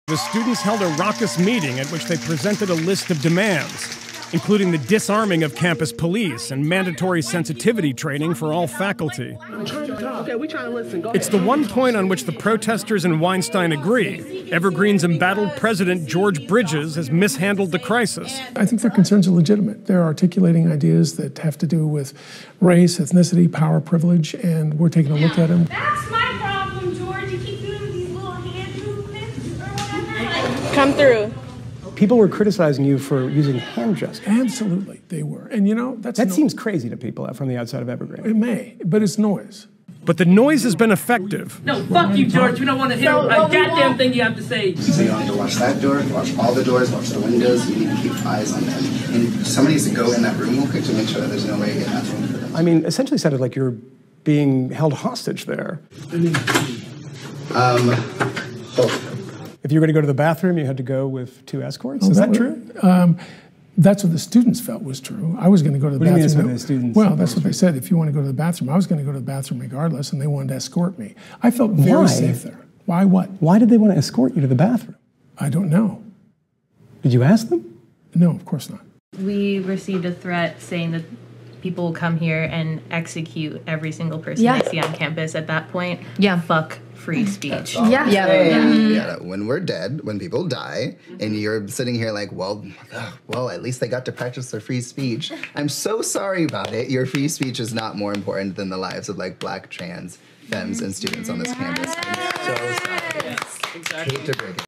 The students held a raucous meeting at which they presented a list of demands, including the disarming of campus police and mandatory sensitivity training for all faculty. Okay, we trying to listen. Go It's the one point on which the protesters and Weinstein agree. Evergreen's embattled president, George Bridges, has mishandled the crisis. I think their concerns are legitimate. They're articulating ideas that have to do with race, ethnicity, power, privilege, and we're taking a look at them. That's my problem, George. You keep doing these little hand movements or whatever. Come through. People were criticizing you for using hand gestures. Absolutely, they were. And you know, that seems crazy to people from the outside of Evergreen. It may, but it's noise. But the noise has been effective. No, fuck you, George. We don't want to hear a goddamn thing you have to say. So you don't need to watch that door, watch all the doors, watch the windows. You need to keep eyes on them. And somebody needs to go in that room real quick to make sure that there's no way to get that room for them. I mean, essentially sounded like you're being held hostage there. If you were going to go to the bathroom, you had to go with 2 escorts? Is that true? That's what the students felt was true. I was going to go to the bathroom. What do you mean that's what the students Well, that's what they said. If you want to go to the bathroom, I was going to go to the bathroom regardless, and they wanted to escort me. I felt very safe there. Why what? Why did they want to escort you to the bathroom? I don't know. Did you ask them? No, of course not. We received a threat saying that people will come here and execute every single person they see on campus. At that point, fuck free speech. Yeah. When we're dead, when people die, and you're sitting here like, well, at least they got to practice their free speech. I'm so sorry about it. Your free speech is not more important than the lives of like Black, trans, femmes, and students on this campus. I'm so sorry. Hate to break it.